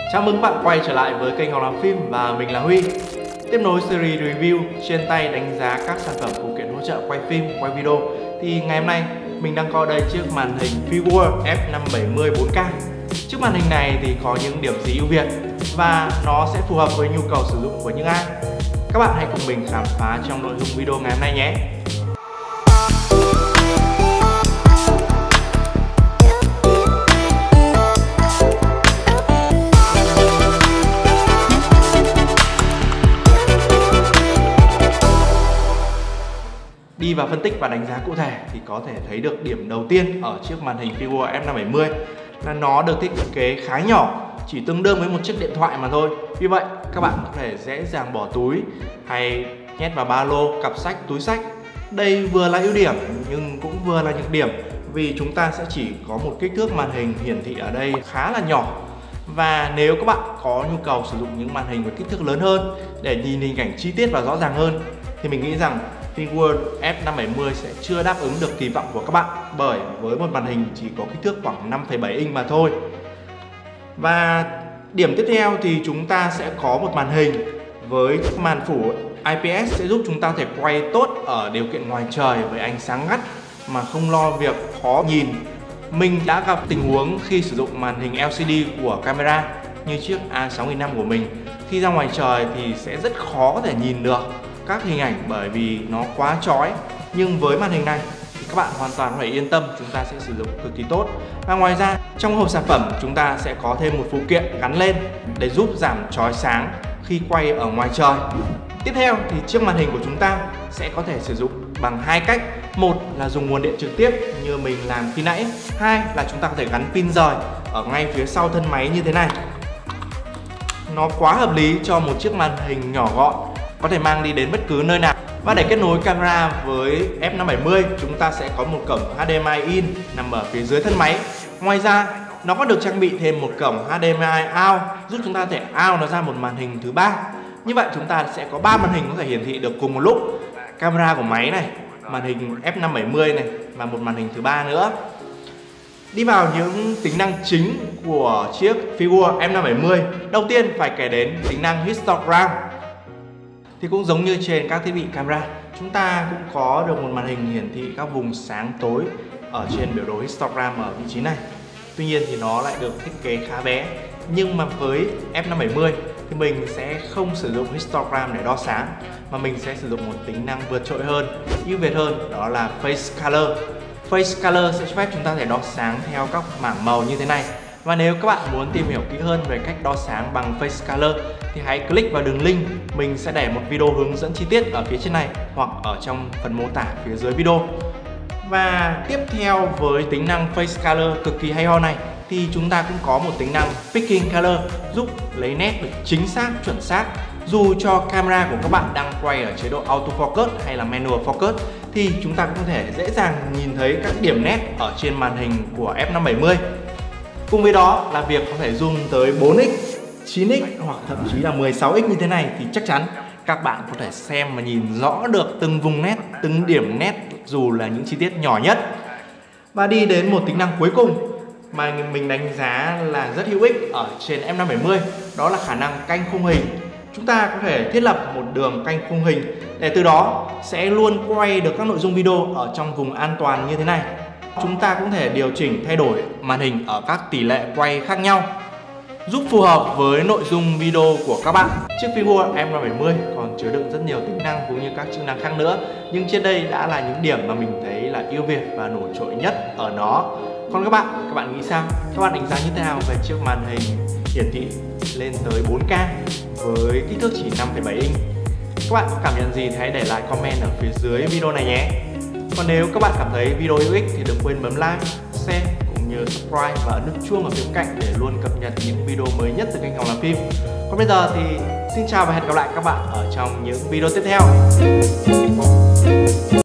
Chào mừng bạn quay trở lại với kênh Học Làm Phim và mình là Huy. Tiếp nối series review trên tay đánh giá các sản phẩm phụ kiện hỗ trợ quay phim, quay video. Thì ngày hôm nay mình đang coi đây chiếc màn hình Figure F570 4K. Chiếc màn hình này thì có những điểm gì ưu việt và nó sẽ phù hợp với nhu cầu sử dụng của những ai. Các bạn hãy cùng mình khám phá trong nội dung video ngày hôm nay nhé. Đi vào phân tích và đánh giá cụ thể thì có thể thấy được điểm đầu tiên ở chiếc màn hình Figure F570 là nó được thiết kế khá nhỏ, chỉ tương đương với một chiếc điện thoại mà thôi. Vì vậy các bạn có thể dễ dàng bỏ túi hay nhét vào ba lô, cặp sách, túi sách. Đây vừa là ưu điểm nhưng cũng vừa là nhược điểm, vì chúng ta sẽ chỉ có một kích thước màn hình hiển thị ở đây khá là nhỏ. Và nếu các bạn có nhu cầu sử dụng những màn hình với kích thước lớn hơn để nhìn hình ảnh chi tiết và rõ ràng hơn thì mình nghĩ rằng Figure F570 sẽ chưa đáp ứng được kỳ vọng của các bạn, bởi với một màn hình chỉ có kích thước khoảng 5,7 inch mà thôi. Và điểm tiếp theo thì chúng ta sẽ có một màn hình với màn phủ IPS sẽ giúp chúng ta có thể quay tốt ở điều kiện ngoài trời với ánh sáng gắt mà không lo việc khó nhìn. Mình đã gặp tình huống khi sử dụng màn hình LCD của camera như chiếc A6000 của mình. Khi ra ngoài trời thì sẽ rất khó có thể nhìn được các hình ảnh bởi vì nó quá chói. Nhưng với màn hình này thì các bạn hoàn toàn có thể yên tâm, chúng ta sẽ sử dụng cực kỳ tốt. Và ngoài ra trong hộp sản phẩm chúng ta sẽ có thêm một phụ kiện gắn lên để giúp giảm chói sáng khi quay ở ngoài trời. Tiếp theo thì chiếc màn hình của chúng ta sẽ có thể sử dụng bằng hai cách. Một là dùng nguồn điện trực tiếp như mình làm khi nãy. Hai là chúng ta có thể gắn pin rời ở ngay phía sau thân máy như thế này. Nó quá hợp lý cho một chiếc màn hình nhỏ gọn, có thể mang đi đến bất cứ nơi nào. Và để kết nối camera với F570, chúng ta sẽ có một cổng HDMI in nằm ở phía dưới thân máy. Ngoài ra, nó có được trang bị thêm một cổng HDMI out giúp chúng ta có thể out nó ra một màn hình thứ ba. Như vậy chúng ta sẽ có 3 màn hình có thể hiển thị được cùng một lúc. Camera của máy này, màn hình F570 này và một màn hình thứ ba nữa. Đi vào những tính năng chính của chiếc Figure F570, đầu tiên phải kể đến tính năng histogram. Thì cũng giống như trên các thiết bị camera, chúng ta cũng có được một màn hình hiển thị các vùng sáng tối ở trên biểu đồ histogram ở vị trí này. Tuy nhiên thì nó lại được thiết kế khá bé. Nhưng mà với F570 thì mình sẽ không sử dụng histogram để đo sáng, mà mình sẽ sử dụng một tính năng vượt trội hơn, ưu việt hơn, đó là Face Color. Face Color sẽ cho phép chúng ta thể đo sáng theo các mảng màu như thế này. Và nếu các bạn muốn tìm hiểu kỹ hơn về cách đo sáng bằng Face Color thì hãy click vào đường link. Mình sẽ để một video hướng dẫn chi tiết ở phía trên này hoặc ở trong phần mô tả phía dưới video. Và tiếp theo với tính năng Face Color cực kỳ hay ho này thì chúng ta cũng có một tính năng Picking Color giúp lấy nét được chính xác, chuẩn xác. Dù cho camera của các bạn đang quay ở chế độ Auto Focus hay là Manual Focus thì chúng ta cũng có thể dễ dàng nhìn thấy các điểm nét ở trên màn hình của F570. Cùng với đó là việc có thể zoom tới 4x, 9x hoặc thậm chí là 16x như thế này thì chắc chắn các bạn có thể xem và nhìn rõ được từng vùng nét, từng điểm nét dù là những chi tiết nhỏ nhất. Và đi đến một tính năng cuối cùng mà mình đánh giá là rất hữu ích ở trên F570, đó là khả năng canh khung hình. Chúng ta có thể thiết lập một đường canh khung hình để từ đó sẽ luôn quay được các nội dung video ở trong vùng an toàn như thế này. Chúng ta cũng thể điều chỉnh thay đổi màn hình ở các tỷ lệ quay khác nhau, giúp phù hợp với nội dung video của các bạn. Chiếc Figure F570 còn chứa đựng rất nhiều tính năng cũng như các chức năng khác nữa, nhưng trên đây đã là những điểm mà mình thấy là ưu việt và nổi trội nhất ở nó. Còn các bạn nghĩ sao? Các bạn đánh giá như thế nào về chiếc màn hình hiển thị lên tới 4K với kích thước chỉ 5,7 inch? Các bạn có cảm nhận gì thì hãy để lại comment ở phía dưới video này nhé. Còn nếu các bạn cảm thấy video hữu ích thì đừng quên bấm like, share cũng như subscribe và ấn nút chuông ở phía bên cạnh để luôn cập nhật những video mới nhất từ kênh Học Làm Phim. Còn bây giờ thì xin chào và hẹn gặp lại các bạn ở trong những video tiếp theo.